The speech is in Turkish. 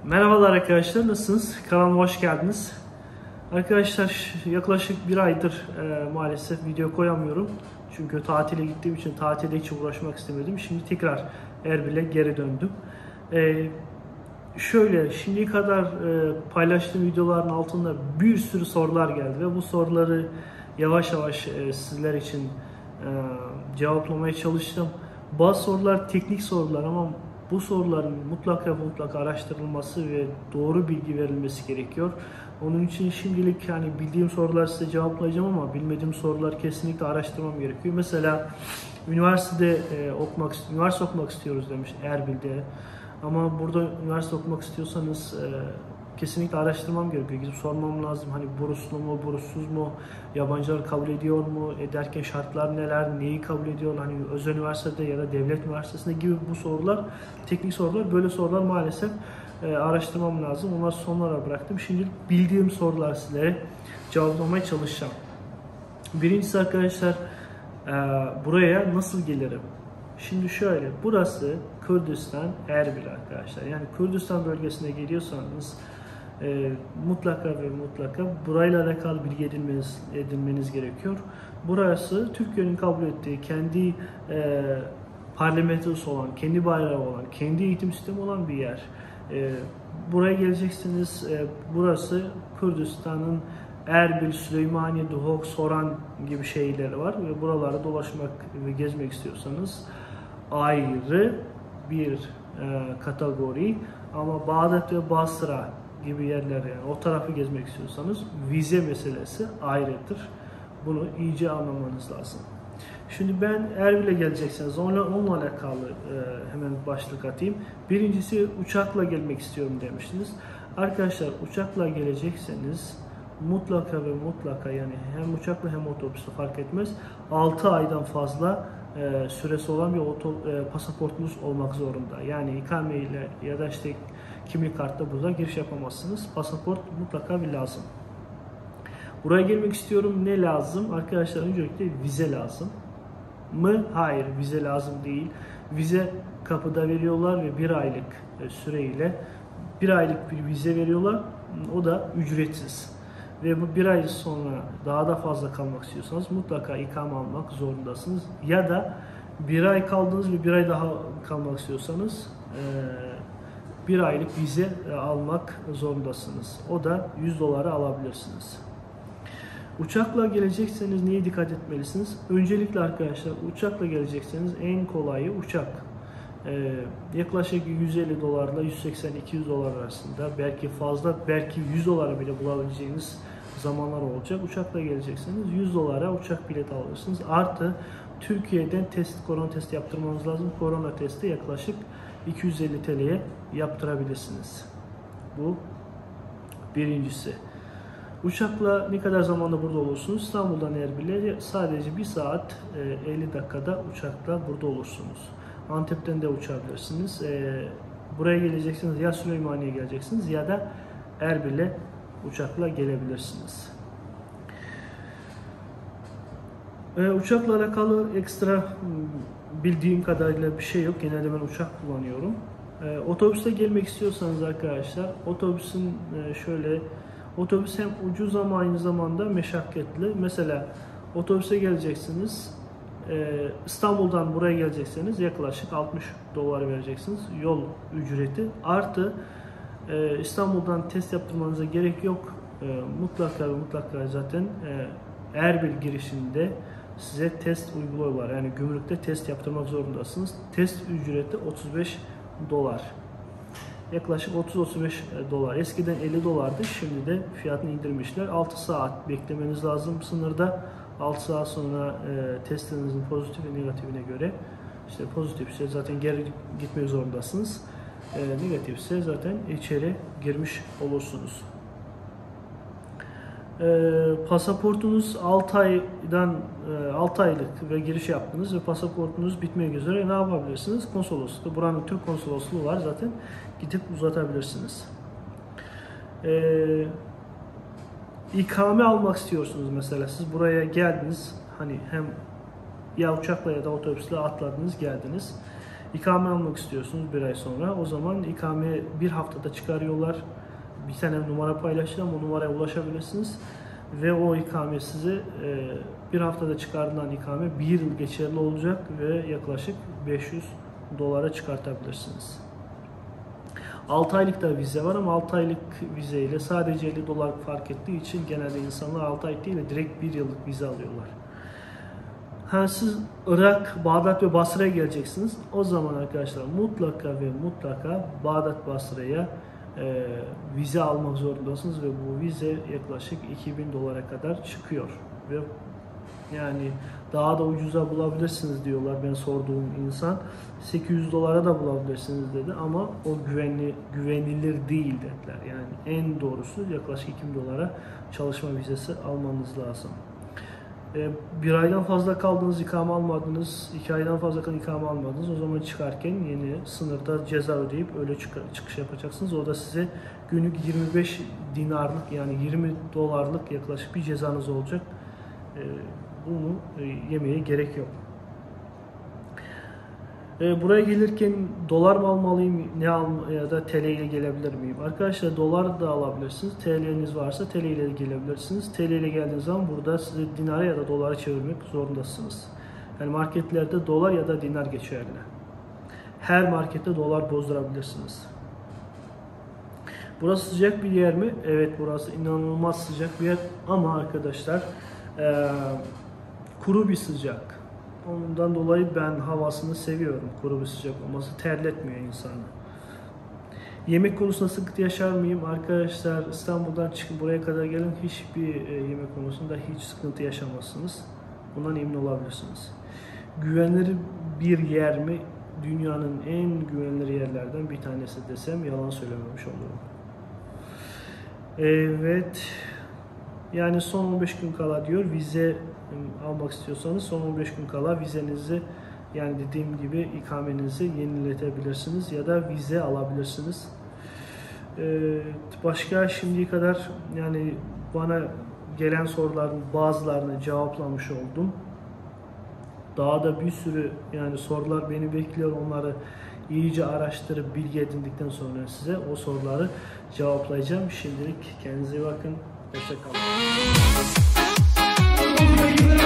Merhabalar arkadaşlar, nasılsınız? Kanalıma hoş geldiniz. Arkadaşlar yaklaşık bir aydır maalesef video koyamıyorum. Çünkü tatile gittiğim için tatilde hiç uğraşmak istemedim. Şimdi tekrar Erbil'e geri döndüm. Şimdiye kadar paylaştığım videoların altında bir sürü sorular geldi ve bu soruları yavaş yavaş sizler için cevaplamaya çalıştım. Bazı sorular teknik sorular ama bu soruların mutlaka araştırılması ve doğru bilgi verilmesi gerekiyor. Onun için şimdilik bildiğim sorular size cevaplayacağım ama bilmediğim sorular kesinlikle araştırmam gerekiyor. Mesela üniversite okumak istiyoruz demiş Erbil'de. Ama burada üniversite okumak istiyorsanız kesinlikle araştırmam gerekiyor. Gidip sormam lazım. Hani burslu mu, burssuz mu, yabancılar kabul ediyor mu, ederken şartlar neler, neyi kabul ediyor, hani özel üniversitede ya da devlet üniversitesinde gibi bu sorular, teknik sorular, böyle sorular maalesef araştırmam lazım. Onları sonlara bıraktım. Şimdi bildiğim sorular sizlere cevaplamaya çalışacağım. Birincisi arkadaşlar, buraya nasıl gelirim? Şimdi şöyle, burası Kürdistan, Erbil arkadaşlar. Yani Kürdistan bölgesine geliyorsanız mutlaka burayla alakalı bilgi edinmeniz gerekiyor. Burası Türkiye'nin kabul ettiği kendi parlamentosu olan, kendi bayrağı olan, kendi eğitim sistemi olan bir yer. Buraya geleceksiniz. Burası Kürdistan'ın Erbil, Süleymaniye, Duhok, Soran gibi şehirleri var ve buralarda dolaşmak ve gezmek istiyorsanız ayrı bir kategori, ama Bağdat ve Basra gibi yerler, yani o tarafı gezmek istiyorsanız vize meselesi ayrıdır. Bunu iyice anlamanız lazım. Şimdi ben Erbil'e gelecekseniz onunla alakalı hemen başlık atayım. Birincisi, uçakla gelmek istiyorum demiştiniz. Arkadaşlar uçakla gelecekseniz mutlaka yani hem uçakla hem otobüsle fark etmez, 6 aydan fazla süresi olan bir pasaportunuz olmak zorunda. Yani ikame ile ya da kimlik kartla burada giriş yapamazsınız. Pasaport mutlaka bir lazım. Buraya gelmek istiyorum, ne lazım? Arkadaşlar öncelikle vize lazım mı? Hayır, vize lazım değil. Vize kapıda veriyorlar ve bir aylık süreyle bir aylık bir vize veriyorlar. O da ücretsiz. Ve bu bir ay sonra daha da fazla kalmak istiyorsanız mutlaka ikame almak zorundasınız. Ya da bir ay kaldınız ve bir ay daha kalmak istiyorsanız bir aylık vize almak zorundasınız. O da $100 alabilirsiniz. Uçakla gelecekseniz neye dikkat etmelisiniz? Öncelikle arkadaşlar, uçakla gelecekseniz en kolayı uçak. Yaklaşık $150 ile $180-200 arasında, belki fazla, belki $100 bile bulabileceğiniz zamanlar olacak. Uçakla gelecekseniz $100 uçak bileti alırsınız. Artı Türkiye'den korona testi yaptırmanız lazım. Korona testi yaklaşık 250 TL'ye yaptırabilirsiniz. Bu birincisi. Uçakla ne kadar zamanda burada olursunuz? İstanbul'dan Erbil'e sadece 1 saat 50 dakikada uçakla burada olursunuz. Antep'ten de uçabilirsiniz. Buraya geleceksiniz, ya Süleymaniye'ye geleceksiniz ya da Erbil'e uçakla gelebilirsiniz. Uçakla alakalı ekstra bildiğim kadarıyla bir şey yok. Genelde ben uçak kullanıyorum. Otobüste gelmek istiyorsanız arkadaşlar, otobüs hem ucuz ama aynı zamanda meşakkatli. Mesela otobüse geleceksiniz. İstanbul'dan buraya gelecekseniz yaklaşık $60 vereceksiniz yol ücreti. Artı İstanbul'dan test yaptırmanıza gerek yok. Mutlaka zaten Erbil girişinde size test uyguluyorlar. Yani gümrükte test yaptırmak zorundasınız. Test ücreti $35. Yaklaşık $30-35. Eskiden $50'dı. Şimdi de fiyatını indirmişler. 6 saat beklemeniz lazım sınırda. 6 saat sonra testinizin pozitif ve negatifine göre, işte pozitifse zaten geri gitmek zorundasınız. Negatifse zaten içeri girmiş olursunuz. Pasaportunuz 6 aylık ve giriş yaptınız ve pasaportunuz bitmek üzere, ne yapabilirsiniz? Konsolosluğu, buranın Türk konsolosluğu var zaten, gidip uzatabilirsiniz. İkame almak istiyorsunuz mesela, siz buraya geldiniz, hani hem ya uçakla ya da otobüsle atladınız geldiniz. İkame almak istiyorsunuz bir ay sonra. O zaman ikame bir haftada çıkarıyorlar. Bir tane numara paylaşacağım. O numaraya ulaşabilirsiniz. Ve o ikame size bir haftada çıkarılan ikame 1 yıl geçerli olacak ve yaklaşık $500 çıkartabilirsiniz. 6 aylık da vize var ama 6 aylık vizeyle sadece $50 fark ettiği için genelde insanlar 6 aylık değil de direkt 1 yıllık vize alıyorlar. Siz Irak, Bağdat ve Basra'ya geleceksiniz. O zaman arkadaşlar mutlaka ve mutlaka Bağdat, Basra'ya vize almak zorundasınız ve bu vize yaklaşık $2000 kadar çıkıyor ve yani daha da ucuza bulabilirsiniz diyorlar. Ben sorduğum insan $800 da bulabilirsiniz dedi ama o güvenilir değil dediler. Yani en doğrusu yaklaşık $2000 çalışma vizesi almanız lazım. Bir aydan fazla kaldınız, ikame almadınız, 2 aydan fazla ikame almadınız. O zaman çıkarken yeni sınırda ceza ödeyip öyle çıkış yapacaksınız. O da size günlük 25 dinarlık yani $20 yaklaşık bir cezanız olacak. Bunu yemeye gerek yok. Buraya gelirken dolar mı almalıyım ya da TL ile gelebilir miyim? Arkadaşlar dolar da alabilirsiniz. TL'niz varsa TL ile gelebilirsiniz. TL ile geldiğiniz zaman burada size dinara ya da dolara çevirmek zorundasınız. Yani marketlerde dolar ya da dinar geçerli. Her markette dolar bozdurabilirsiniz. Burası sıcak bir yer mi? Evet, burası inanılmaz sıcak bir yer ama arkadaşlar kuru bir sıcak. Ondan dolayı ben havasını seviyorum. Kuru bir sıcak olması terletmiyor insanı. Yemek konusunda sıkıntı yaşar mıyım? Arkadaşlar İstanbul'dan çıkıp buraya kadar gelin, hiçbir yemek konusunda hiç sıkıntı yaşamazsınız. Bundan emin olabilirsiniz. Güvenilir bir yer mi? Dünyanın en güvenilir yerlerden bir tanesi desem yalan söylememiş olurum. Evet. Yani son 15 gün kala diyor, vize almak istiyorsanız son 15 gün kala vizenizi, yani dediğim gibi ikamenizi yeniletebilirsiniz ya da vize alabilirsiniz. Başka şimdiye kadar yani bana gelen soruların bazılarını cevaplamış oldum. Daha da bir sürü yani sorular beni bekliyor. Onları iyice araştırıp bilgi edindikten sonra size o soruları cevaplayacağım. Şimdilik kendinize iyi bakın. Hoşça kalın.